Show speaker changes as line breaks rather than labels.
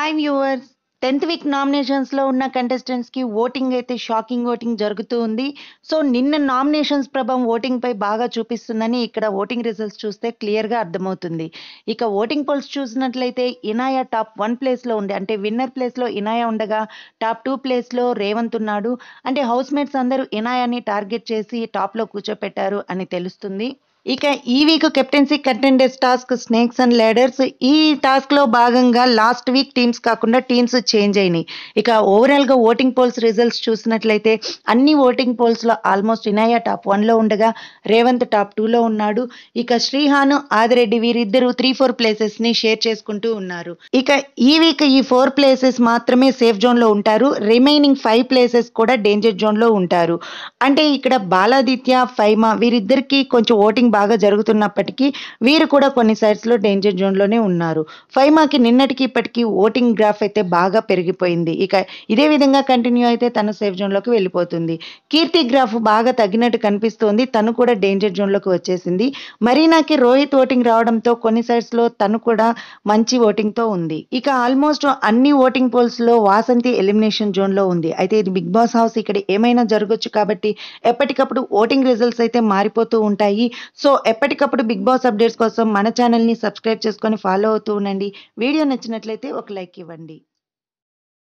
Hi viewers 10th week నామినేషన్స్లో ఉన్న కంటెస్టెంట్స్కి ఓటింగ్ అయితే షాకింగ్ ఓటింగ్ జరుగుతూ ఉంది. సో నిన్న నామినేషన్స్ ప్రభావం ఓటింగ్పై బాగా చూపిస్తుందని ఇక్కడ ఓటింగ్ రిజల్ట్స్ చూస్తే క్లియర్గా అర్థమవుతుంది. ఇక ఓటింగ్ పోల్స్ చూసినట్లయితే ఇనాయా టాప్ 1 ప్లేస్లో ఉంది. అంటే విన్నర్ ప్లేస్లో ఇనాయా ఉండగా టాప్ 2 ప్లేస్లో రేవంత్ ఉన్నాడు. అంటే హౌస్ మేట్స్ అందరూ ఇనాయాని టార్గెట్ చేసి టాప్లో కూర్చోపెట్టారు అని తెలుస్తుంది. ఇక ఈ week captaincy contenders task snakes and ladders. ఈ టాస్క్లో భాగంగా లాస్ట్ వీక్ టీమ్స్ కాకుండా టీమ్స్ చేంజ్ అయినాయి. ఇక ఓవరాల్గా ఓటింగ్ పోల్స్ రిజల్ట్స్ చూసినట్లయితే అన్ని ఓటింగ్ పోల్స్లో ఆల్మోస్ట్ ఇనాయా టాప్ 1లో ఉండగా రేవంత్ టాప్ 2లో ఉన్నాడు. ఇక శ్రీహాను ఆదిరెడ్డి వీరిద్దరూ 3-4 ప్లేసెస్ని షేర్ చేసుకుంటూ ఉన్నారు. ఇక ఈ వీక్ ఈ 4 ప్లేసెస్ మాత్రమే సేఫ్ జోన్లో ఉంటారు. రిమైనింగ్ 5 ప్లేసెస్ కూడా డేంజర్ జోన్లో ఉంటారు. అంటే ఇక్కడ బాలాదిత్య ఫైమా వీరిద్దరికి కొంచెం ఓటింగ్ బాగా జరుగుతున్నప్పటికీ వీరు కూడా కొన్ని సైడ్స్లో డేంజర్ జోన్లోనే ఉన్నారు. ఫైమాకి నిన్నటికి ఇప్పటికీ ఓటింగ్ గ్రాఫ్ అయితే బాగా పెరిగిపోయింది. ఇక ఇదే విధంగా కంటిన్యూ అయితే తను సేఫ్ జోన్లోకి వెళ్ళిపోతుంది. కీర్తి గ్రాఫ్ బాగా తగ్గినట్టు కనిపిస్తోంది. తను కూడా డేంజర్ జోన్లోకి వచ్చేసింది. మరీనాకి రోహిత్ ఓటింగ్ రావడంతో కొన్ని సైడ్స్లో తను కూడా మంచి ఓటింగ్తో ఉంది. ఇక ఆల్మోస్ట్ అన్ని ఓటింగ్ పోల్స్లో వాసంతి ఎలిమినేషన్ జోన్లో ఉంది. అయితే ఇది బిగ్ బాస్ హౌస్, ఇక్కడ ఏమైనా జరగచ్చు కాబట్టి ఎప్పటికప్పుడు ఓటింగ్ రిజల్ట్స్ అయితే మారిపోతూ ఉంటాయి. సో ఎప్పటికప్పుడు బిగ్ బాస్ అప్డేట్స్ కోసం మన ఛానల్ని సబ్స్క్రైబ్ చేసుకొని ఫాలో అవుతూ ఉండండి. వీడియో నచ్చినట్లయితే ఒక లైక్ ఇవ్వండి.